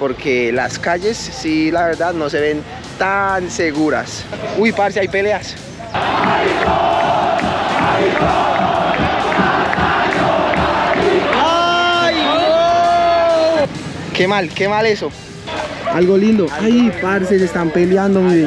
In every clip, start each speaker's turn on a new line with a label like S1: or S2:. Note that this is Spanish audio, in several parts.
S1: porque las calles, sí, la verdad, no se ven tan seguras. Uy, parce, hay peleas. ¡Ay, no! Qué mal eso. Algo lindo. Ay, parce, se están peleando, mire.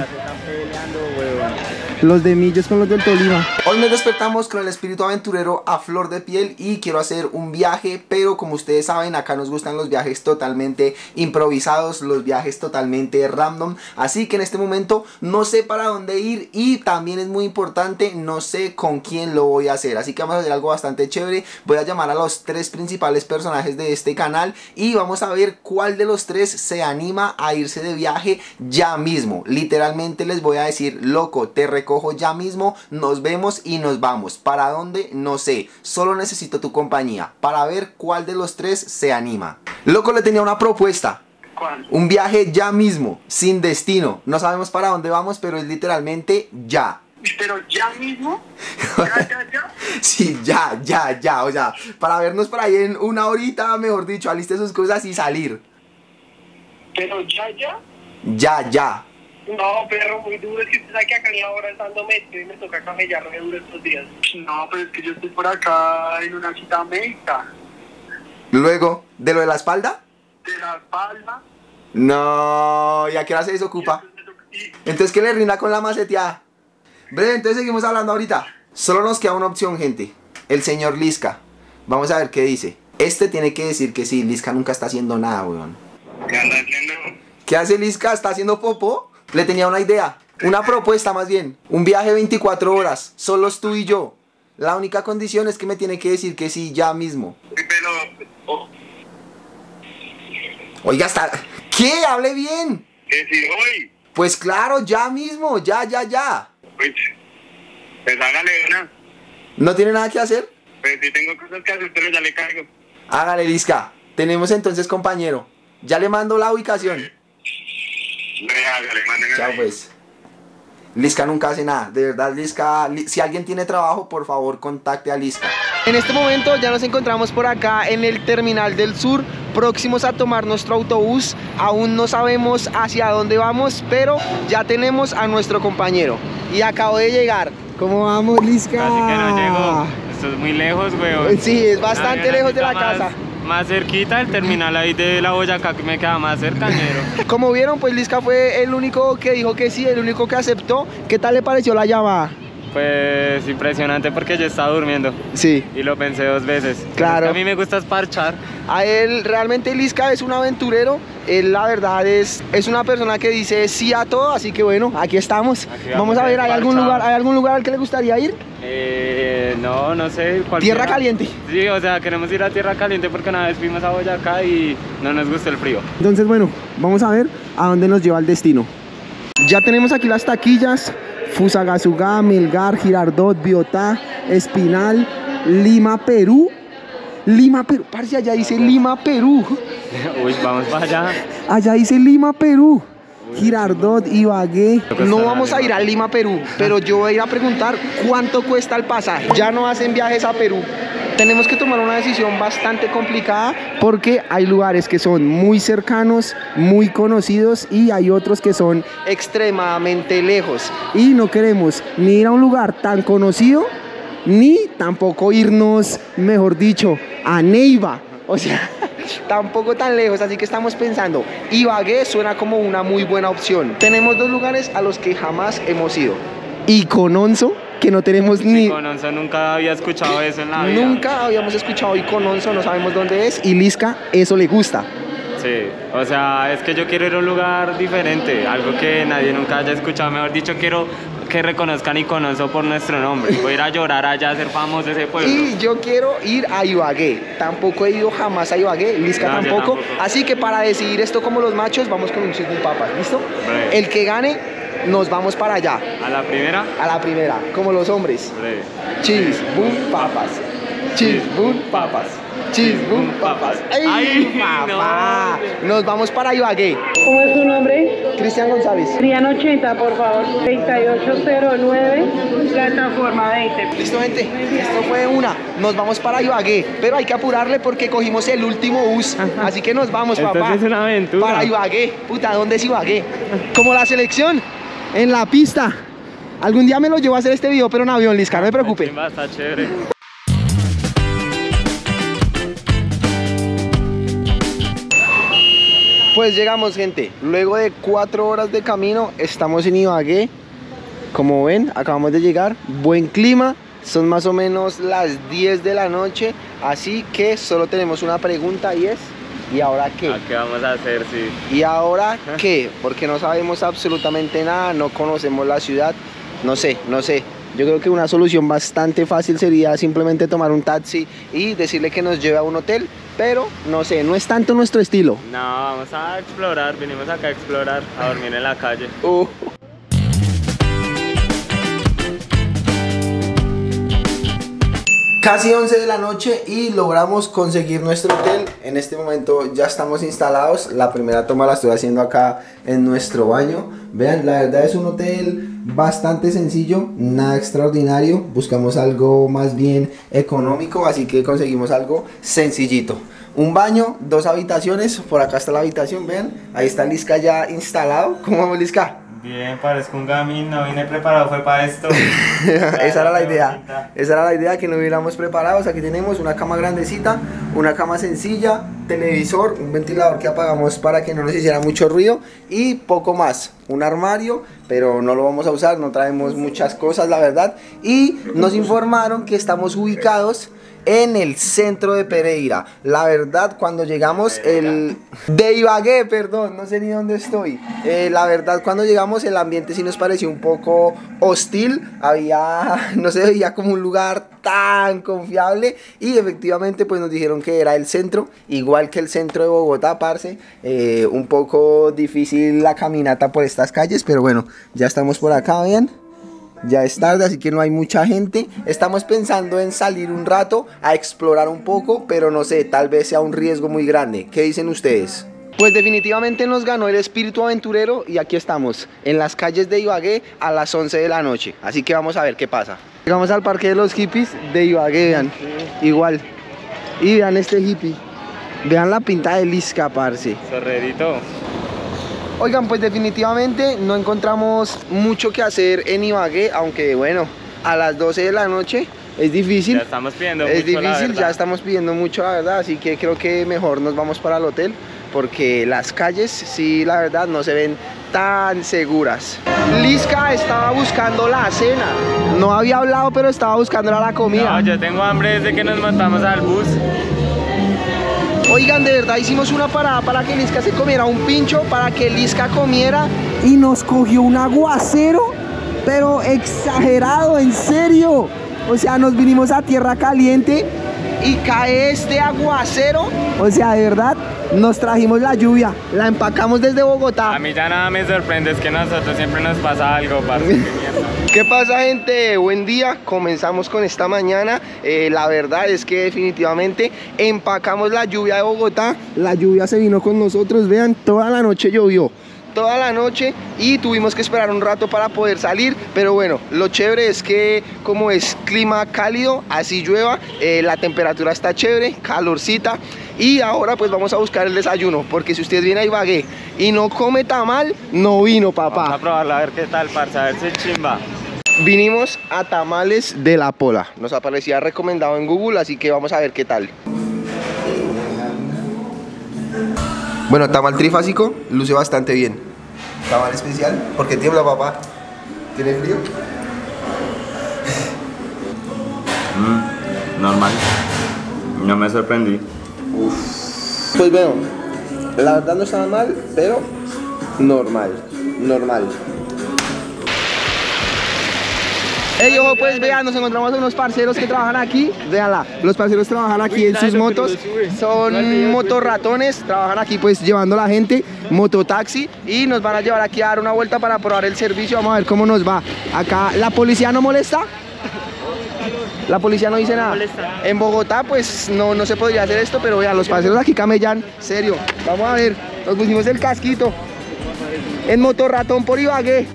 S1: Los de Millos con los del Tolima. Hoy nos despertamos con el espíritu aventurero a flor de piel y quiero hacer un viaje, pero como ustedes saben, acá nos gustan los viajes totalmente improvisados, los viajes totalmente random. Así que en este momento no sé para dónde ir y también es muy importante, no sé con quién lo voy a hacer. Así que vamos a hacer algo bastante chévere. Voy a llamar a los 3 principales personajes de este canal y vamos a ver cuál de los 3 se anima a irse de viaje ya mismo. Literalmente les voy a decir, loco, te recojo ya mismo, nos vemos y nos vamos. ¿Para dónde? No sé, solo necesito tu compañía para ver cuál de los 3 se anima. Loco, le tenía una propuesta.
S2: ¿Cuál?
S1: Un viaje ya mismo, sin destino. No sabemos para dónde vamos, pero es literalmente ya.
S2: ¿Pero ya mismo? ¿Ya?
S1: Sí, ya, o sea, para vernos por ahí en una horita, mejor dicho, aliste sus cosas y salir.
S2: ¿Pero ya?
S1: Ya.
S2: No, perro, muy duro. Es que usted sabe que acá ni ahora estando metido y me toca camellar re duro estos días. No, pero es que yo estoy por acá en una cita médica.
S1: Luego, ¿de lo de la espalda?
S2: ¿De la espalda?
S1: No, ¿y a qué hora se desocupa? Entonces, ¿qué le rinda con la maceteada? Breve, entonces seguimos hablando ahorita. Solo nos queda una opción, gente. El señor Lisca. Vamos a ver qué dice. Este tiene que decir que sí, Lisca nunca está haciendo nada, weón.
S2: ¿Qué anda haciendo?
S1: ¿Qué hace Lisca? ¿Está haciendo popó? Le tenía una idea, una propuesta más bien. Un viaje 24 horas, solos tú y yo. La única condición es que me tiene que decir que sí ya mismo.
S2: Pero...
S1: Oiga, está... ¿Qué? ¡Hable bien!
S2: ¿Que si hoy?
S1: Pues claro, ya mismo, ya.
S2: Pues hágale una.
S1: ¿No tiene nada que hacer?
S2: Pues sí tengo cosas que hacer, pero ya le caigo.
S1: Hágale, Lisca. Tenemos entonces compañero. Ya le mando la ubicación.
S2: Hágale, mándenme.
S1: Chao pues. Lisca nunca hace nada, de verdad Lisca, si alguien tiene trabajo, por favor contacte a Lisca. En este momento ya nos encontramos por acá en el Terminal del Sur, próximos a tomar nuestro autobús. Aún no sabemos hacia dónde vamos, pero ya tenemos a nuestro compañero. Y acabo de llegar. ¿Cómo vamos, Lisca?
S3: Casi que no llego, esto es muy lejos, weón.
S1: Sí, es bastante lejos de la casa.
S3: Más cerquita, el terminal ahí de la Boyacá que me queda más cercanero.
S1: Como vieron, pues Lisca fue el único que dijo que sí, el único que aceptó. ¿Qué tal le pareció la llamada?
S3: Pues impresionante porque yo estaba durmiendo.
S1: Sí.
S3: Y lo pensé 2 veces.
S1: Claro.
S3: A mí me gusta parchar.
S1: A él, realmente Lisca es un aventurero. Él la verdad es una persona que dice sí a todo, así que bueno, aquí estamos. Vamos a ver, ¿hay algún lugar al que le gustaría ir?
S3: No sé.
S1: Tierra Caliente.
S3: Sí, o sea, queremos ir a Tierra Caliente porque una vez fuimos a Boyacá y no nos gusta el frío.
S1: Entonces bueno, vamos a ver a dónde nos lleva el destino. Ya tenemos aquí las taquillas. Fusagasugá, Melgar, Girardot, Biotá, Espinal, Lima, Perú. Parce, allá dice Lima, Perú.
S3: Uy, vamos para allá.
S1: Allá dice Lima, Perú. Girardot, Ibagué. No vamos a ir a Lima, Perú, pero yo voy a ir a preguntar cuánto cuesta el pasaje. Ya no hacen viajes a Perú. Tenemos que tomar una decisión bastante complicada porque hay lugares que son muy cercanos, muy conocidos y hay otros que son extremadamente lejos. Y no queremos ni ir a un lugar tan conocido ni tampoco irnos, mejor dicho, a Neiva. O sea, tampoco tan lejos, así que estamos pensando, Ibagué suena como una muy buena opción. Tenemos 2 lugares a los que jamás hemos ido. Y Cononso, que no tenemos ni...
S3: Cononso, nunca había escuchado eso en la vida.
S1: Nunca habíamos escuchado Icononso, no sabemos dónde es. Y Lisca, eso le gusta.
S3: Sí, o sea, es que yo quiero ir a un lugar diferente, algo que nadie nunca haya escuchado. Mejor dicho, quiero que reconozcan Icononso por nuestro nombre. Voy a ir a llorar allá, a ser famoso ese pueblo.
S1: Y yo quiero ir a Ibagué. Tampoco he ido jamás a Ibagué, Lisca
S3: No,
S1: tampoco. Así que para decidir esto como los machos, vamos con un chisbun papas, ¿listo?
S3: Breve.
S1: El que gane, nos vamos para allá.
S3: ¿A la primera?
S1: A la primera, como los hombres.
S3: Breve.
S1: Chisbun papas. Chisbun papas. papas. ¡Ay, papá! Nos vamos para Ibagué.
S4: ¿Cómo es su nombre?
S1: Cristian González.
S4: Serían 80, por favor. 3809, plataforma 20.
S1: Listo, gente. Esto fue una. Nos vamos para Ibagué. Pero hay que apurarle porque cogimos el último bus. Así que nos vamos, papá.
S3: Esto sí es una aventura.
S1: Para Ibagué. Puta, ¿dónde es Ibagué? Como la selección en la pista. Algún día me lo llevo a hacer este video, pero en avión, Lisca, no me preocupe.
S3: Está chévere.
S1: Pues llegamos, gente. Luego de 4 horas de camino, estamos en Ibagué. Como ven, acabamos de llegar. Buen clima. Son más o menos las 10 de la noche. Así que solo tenemos una pregunta y es... ¿y ahora qué?
S3: ¿Qué vamos a hacer, sí?
S1: ¿Y ahora qué? Porque no sabemos absolutamente nada, no conocemos la ciudad. No sé. Yo creo que una solución bastante fácil sería simplemente tomar un taxi y decirle que nos lleve a un hotel, pero no sé, no es tanto nuestro estilo.
S3: No, vamos a explorar, venimos acá a explorar, a dormir en la calle.
S1: Casi 11 de la noche y logramos conseguir nuestro hotel. En este momento ya estamos instalados. La primera toma la estoy haciendo acá en nuestro baño. Vean, la verdad es un hotel bastante sencillo, nada extraordinario. Buscamos algo más bien económico, así que conseguimos algo sencillito. Un baño, 2 habitaciones. Por acá está la habitación, vean. Ahí está Lisca ya instalado. ¿Cómo vamos, Lisca?
S3: Bien, parezco un gamín, no vine preparado, fue para esto.
S1: Esa era la idea. Esa era la idea, que no hubiéramos preparados. Aquí tenemos una cama grandecita, una cama sencilla, televisor, un ventilador que apagamos para que no nos hiciera mucho ruido y poco más. Un armario, pero no lo vamos a usar, no traemos muchas cosas, la verdad. Y nos informaron que estamos ubicados en el centro de Pereira. La verdad, cuando llegamos de Ibagué, perdón, no sé ni dónde estoy. La verdad, cuando llegamos el ambiente sí nos pareció un poco hostil. No se veía como un lugar tan confiable. Y efectivamente pues nos dijeron que era el centro, igual que el centro de Bogotá, parce. Un poco difícil la caminata por estas calles, pero bueno, ya estamos por acá, vean. Ya es tarde, así que no hay mucha gente. Estamos pensando en salir un rato a explorar un poco, pero no sé, tal vez sea un riesgo muy grande. ¿Qué dicen ustedes? Pues definitivamente nos ganó el espíritu aventurero y aquí estamos, en las calles de Ibagué a las 11 de la noche. Así que vamos a ver qué pasa. Llegamos al parque de los hippies de Ibagué, vean, igual. Y vean este hippie, vean la pinta de Lisca, parce.
S3: Sorrerito.
S1: Oigan, pues definitivamente no encontramos mucho que hacer en Ibagué, aunque bueno, a las 12 de la noche es difícil.
S3: Ya estamos pidiendo
S1: mucho,
S3: la verdad.
S1: Ya estamos pidiendo mucho, la verdad, así que creo que mejor nos vamos para el hotel, porque las calles, sí, la verdad, no se ven tan seguras. Lisca estaba buscando la cena, no había hablado, pero estaba buscando la comida.
S3: No, yo tengo hambre desde que nos montamos al bus.
S1: Oigan, de verdad hicimos una parada para que Lisca se comiera un pincho, para que Lisca comiera, y nos cogió un aguacero, pero exagerado, en serio. O sea, nos vinimos a tierra caliente y cae este aguacero. O sea, de verdad, nos trajimos la lluvia, la empacamos desde Bogotá.
S3: A mí ya nada me sorprende, es que a nosotros siempre nos pasa algo, parce.
S1: ¿Qué pasa, gente? Buen día, comenzamos con esta mañana. La verdad es que definitivamente empacamos la lluvia de Bogotá. La lluvia se vino con nosotros, vean, toda la noche llovió. Toda la noche y tuvimos que esperar un rato para poder salir, pero bueno, lo chévere es que como es clima cálido, así llueva, la temperatura está chévere, calorcita. Y ahora pues vamos a buscar el desayuno, porque si usted viene a Ibagué y no come tamal, no vino, papá.
S3: Vamos a probarlo a ver qué tal, parce, a ver si es chimba.
S1: Vinimos a Tamales de la Pola, nos aparecía recomendado en Google, así que vamos a ver qué tal. Bueno, tamal trifásico luce bastante bien. Tamal especial, porque tiembla, papá. ¿Tiene frío?
S3: Normal. No me sorprendí.
S1: Pues bueno, la verdad no estaba mal, pero normal. Ey, ojo, pues vean, nos encontramos a unos parceros que trabajan aquí. Véanla, los parceros trabajan aquí en sus motos. Son motorratones, trabajan aquí pues llevando a la gente, mototaxi. Y nos van a llevar aquí a dar una vuelta para probar el servicio. Vamos a ver cómo nos va. Acá, ¿la policía no molesta? La policía no dice nada. En Bogotá pues no se podría hacer esto, pero vean, los parceros aquí camellan, serio. Vamos a ver, nos pusimos el casquito. En Motorratón por Ibagué.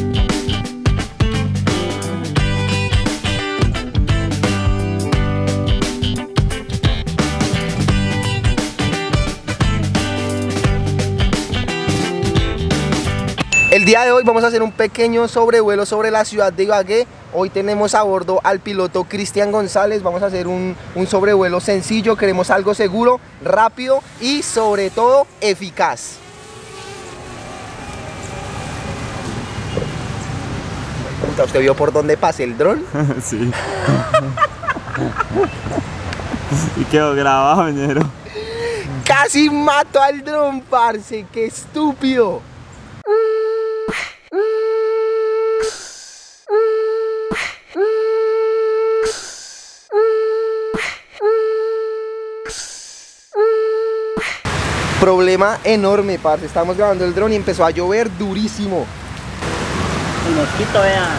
S1: El día de hoy vamos a hacer un pequeño sobrevuelo sobre la ciudad de Ibagué. Hoy tenemos a bordo al piloto Cristian González. Vamos a hacer un sobrevuelo sencillo. Queremos algo seguro, rápido y sobre todo eficaz. Puta, ¿usted vio por dónde pasa el dron?
S3: Sí. Y quedó grabado, ñero.
S1: Casi mato al dron, parce. ¡Qué estúpido! Problema enorme, parce. Estábamos grabando el dron y empezó a llover durísimo.
S5: El mosquito, vea.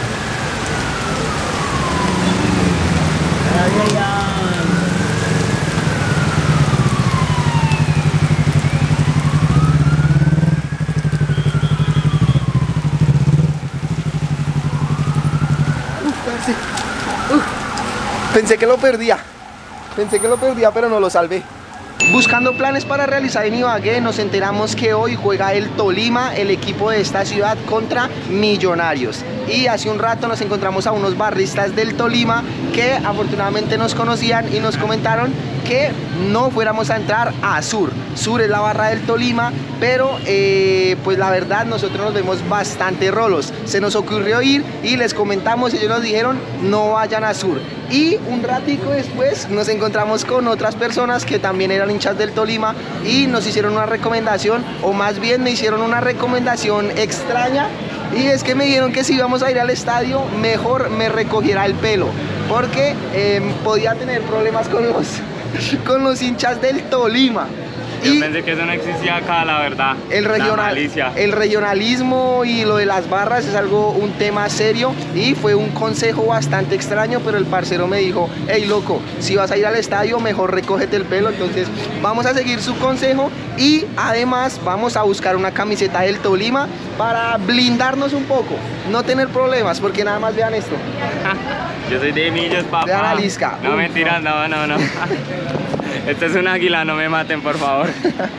S1: Pensé que lo perdía. Pero no lo salvé. Buscando planes para realizar en Ibagué, nos enteramos que hoy juega el Tolima, el equipo de esta ciudad, contra Millonarios. Y hace un rato nos encontramos a unos barristas del Tolima que afortunadamente nos conocían y nos comentaron que no fuéramos a entrar a Sur. Sur es la barra del Tolima, pero pues la verdad nosotros nos vemos bastante rolos. Se nos ocurrió ir y les comentamos, ellos nos dijeron no vayan a Sur. Y un ratico después nos encontramos con otras personas que también eran hinchas del Tolima y nos hicieron una recomendación, o más bien me hicieron una recomendación extraña. Y es que me dijeron que si íbamos a ir al estadio, mejor me recogiera el pelo, porque podía tener problemas con los hinchas del Tolima.
S3: Yo pensé que eso no existía acá, la verdad.
S1: El regionalismo y lo de las barras es un tema serio, y fue un consejo bastante extraño, pero el parcero me dijo: hey loco, si vas a ir al estadio mejor recógete el pelo. Entonces vamos a seguir su consejo y además vamos a buscar una camiseta del Tolima para blindarnos un poco, no tener problemas, porque nada más vean esto.
S3: Yo soy de Millos, papá.
S1: De Analisca.
S3: No, mentiras, no. Este es un águila, no me maten, por favor.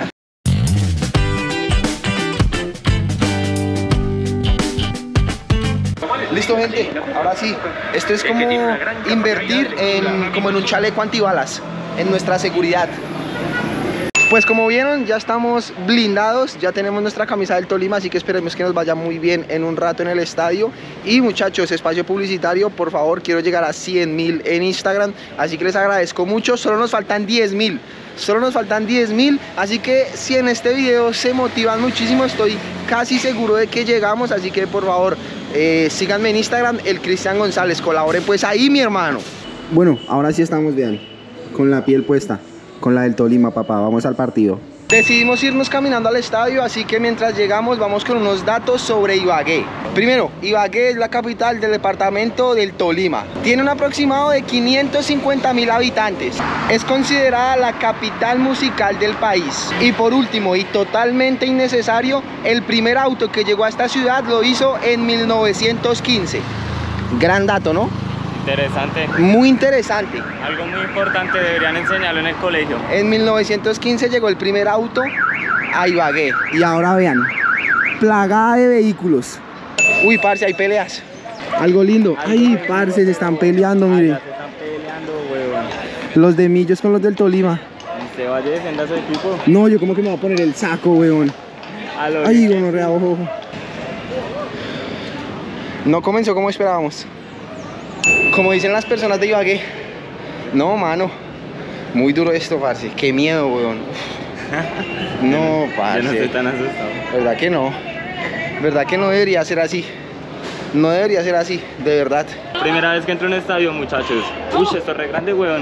S1: Listo, gente, ahora sí, esto es como invertir como en un chaleco antibalas, en nuestra seguridad. Pues como vieron, ya estamos blindados, ya tenemos nuestra camisa del Tolima, así que esperemos que nos vaya muy bien en un rato en el estadio. Y muchachos, espacio publicitario, por favor, quiero llegar a 100.000 en Instagram, así que les agradezco mucho. Solo nos faltan 10.000, así que si en este video se motivan muchísimo, estoy casi seguro de que llegamos, así que por favor, síganme en Instagram, el Cristian González, colaboren pues ahí, mi hermano. Bueno, ahora sí estamos, vean, con la piel puesta. Con la del Tolima, papá, vamos al partido. Decidimos irnos caminando al estadio, así que mientras llegamos vamos con unos datos sobre Ibagué. Primero, Ibagué es la capital del departamento del Tolima. Tiene un aproximado de 550.000 habitantes. Es considerada la capital musical del país. Y por último, y totalmente innecesario, el primer auto que llegó a esta ciudad lo hizo en 1915. Gran dato, ¿no?
S3: Interesante.
S1: Muy interesante.
S3: Algo muy importante, deberían enseñarlo en el colegio.
S1: En 1915 llegó el primer auto a Ibagué. Y ahora vean, plagada de vehículos. Uy, parce, hay peleas. Algo lindo. Ay, parce, se están peleando, mire.
S3: Se están peleando, huevón.
S1: Los de Millos con los del Tolima.
S3: ¿Usted vaya a defender a su equipo?
S1: No, yo como que me voy a poner el saco, weón. Ay, gonorrea, ojo. No comenzó como esperábamos. Como dicen las personas de Ibagué. No, mano. Muy duro esto, parce. Qué miedo, weón. No, parce.
S3: Yo no estoy tan asustado.
S1: ¿Verdad que no? ¿Verdad que no debería ser así? No debería ser así, de verdad.
S3: Primera vez que entro en un estadio, muchachos. Uy, esto es re grande, weón.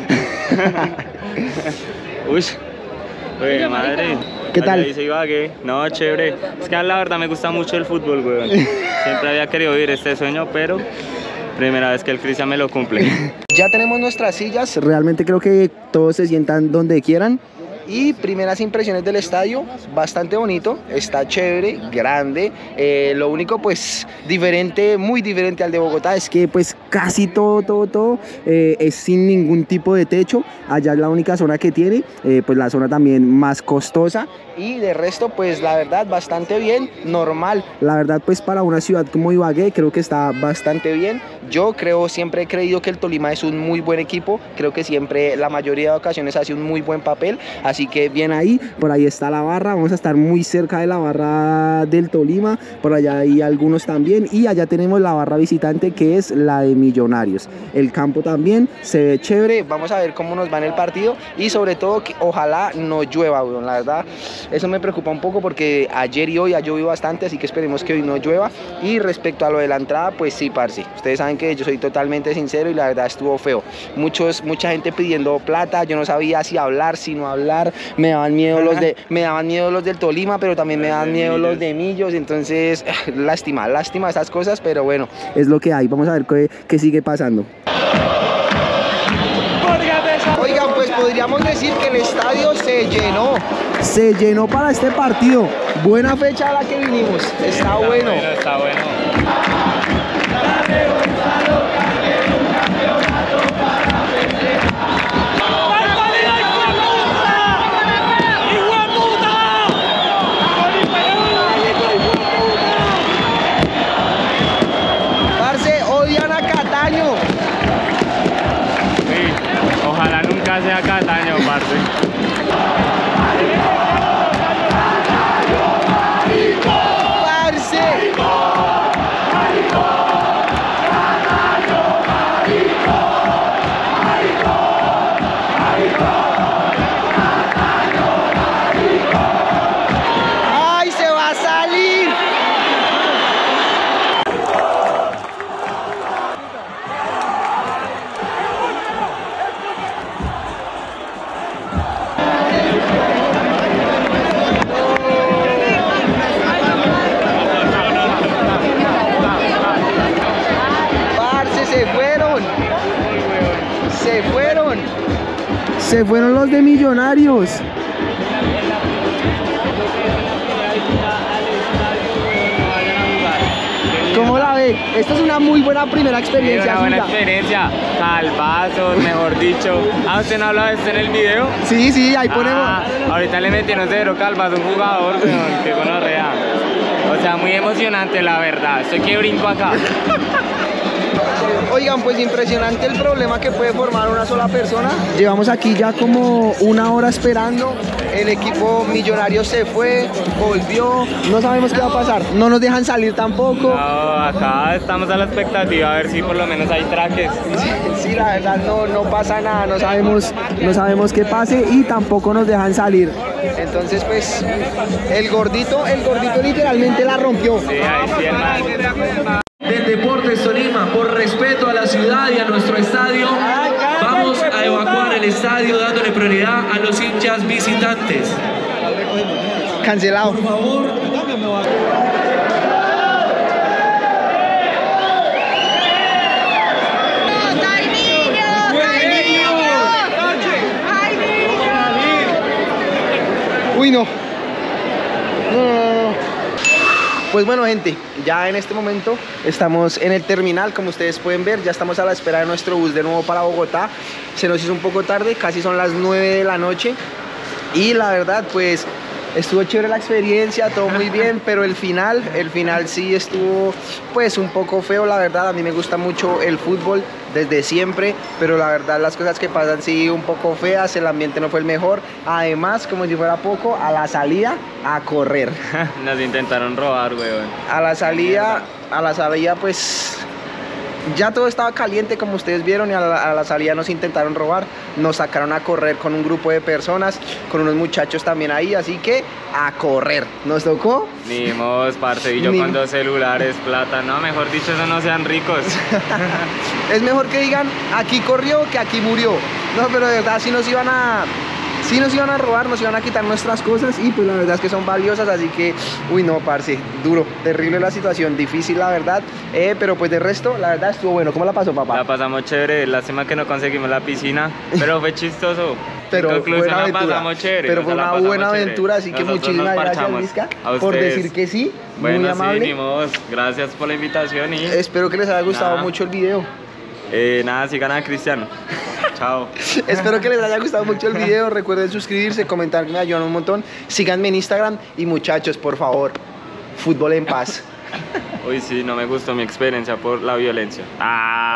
S3: Uy. Oye, madre.
S1: ¿Qué tal?
S3: Dice Ibagué. No, chévere. Es que la verdad me gusta mucho el fútbol, weón. Siempre había querido vivir este sueño, pero primera vez que el Cristian me lo cumple.
S1: Ya tenemos nuestras sillas, realmente creo que todos se sientan donde quieran. Y primeras impresiones del estadio, bastante bonito, está chévere, grande. Lo único pues diferente, muy diferente al de Bogotá, es que pues casi todo es sin ningún tipo de techo. Allá es la única zona que tiene, pues la zona también más costosa. Y de resto pues la verdad bastante bien, normal. La verdad pues para una ciudad como Ibagué creo que está bastante bien. Yo siempre he creído que el Tolima es un muy buen equipo. Creo que siempre, la mayoría de ocasiones hace un muy buen papel. Así que bien ahí, por ahí está la barra. Vamos a estar muy cerca de la barra del Tolima. Por allá hay algunos también. Y allá tenemos la barra visitante, que es la de Millonarios. El campo también se ve chévere. Vamos a ver cómo nos va en el partido. Y sobre todo que ojalá no llueva, weón. La verdad, eso me preocupa un poco porque ayer y hoy ha llovido bastante. Así que esperemos que hoy no llueva. Y respecto a lo de la entrada, pues sí, parce. Ustedes saben que yo soy totalmente sincero y la verdad estuvo feo. Mucha gente pidiendo plata. Yo no sabía si hablar, si no hablar. Me daban miedo los del Tolima, pero también me daban miedo los de Millos. Entonces, lástima esas cosas, pero bueno, es lo que hay. Vamos a ver qué sigue pasando. Oigan, pues podríamos decir que el estadio se llenó. Se llenó para este partido. Buena fecha a la que vinimos. Está bueno.
S3: Está bueno. Ojalá nunca sea Cataño, parce.
S1: ¡Ay, se va a salir! Se fueron los de Millonarios. ¿Cómo la ve? Esta es una muy buena primera experiencia.
S3: Una buena experiencia. Calvazos, mejor dicho. Ah, ¿usted no habla de esto en el video?
S1: Sí, ahí ponemos.
S3: Ahorita le metieron 0 calvas a un jugador, weón, que gonorrea. O sea, muy emocionante, la verdad. Estoy que brinco acá.
S1: Oigan, pues impresionante el problema que puede formar una sola persona. Llevamos aquí ya como una hora esperando. El equipo Millonario se fue, volvió. No sabemos qué va a pasar. No nos dejan salir tampoco.
S3: No, acá estamos a la expectativa a ver si por lo menos hay trajes.
S1: Sí, la verdad no pasa nada. No sabemos qué pase y tampoco nos dejan salir. Entonces, pues, el gordito literalmente la rompió.
S3: Sí, ahí sí, hermano.
S6: Del Deportes Tolima, por respeto a la ciudad y a nuestro estadio, vamos a evacuar el estadio dándole prioridad a los hinchas visitantes.
S1: Cancelado.
S6: Por favor.
S1: Uy, no. Pues bueno, gente, ya en este momento estamos en el terminal, como ustedes pueden ver, ya estamos a la espera de nuestro bus de nuevo para Bogotá. Se nos hizo un poco tarde, casi son las 9 de la noche y la verdad pues estuvo chévere la experiencia, todo muy bien, pero el final sí estuvo pues un poco feo, la verdad. A mí me gusta mucho el fútbol desde siempre, pero la verdad las cosas que pasan sí un poco feas, el ambiente no fue el mejor. Además, como si fuera poco, a la salida a correr.
S3: Nos intentaron robar, weón.
S1: A la salida pues ya todo estaba caliente, como ustedes vieron, y a la salida nos intentaron robar. Nos sacaron a correr con un grupo de personas, con unos muchachos también ahí, así que a correr. Nos tocó.
S3: Ni mos, parce, y yo con 2 celulares, plata. No, mejor dicho, eso no sean ricos.
S1: Es mejor que digan aquí corrió que aquí murió. No, pero de verdad si nos iban sí nos iban a robar, nos iban a quitar nuestras cosas y pues la verdad es que son valiosas, así que, uy no, parce, duro, terrible la situación, difícil la verdad, pero pues de resto, la verdad estuvo bueno. ¿Cómo la pasó, papá?
S3: La pasamos chévere, lástima que no conseguimos la piscina, pero fue chistoso.
S1: Pero buena aventura,
S3: pasamos chévere,
S1: pero fue una buena aventura, así que
S3: nosotros
S1: muchísimas gracias, Lisca, por decir que sí,
S3: bueno,
S1: muy amable.
S3: Sí, ni modos. Gracias por la invitación y...
S1: Espero que les haya gustado mucho el video.
S3: Nada, sigan a Cristiano. Chao.
S1: Espero que les haya gustado mucho el video. Recuerden suscribirse, comentar, me ayudan un montón. Síganme en Instagram y muchachos, por favor, fútbol en paz.
S3: Uy, sí, no me gustó mi experiencia por la violencia.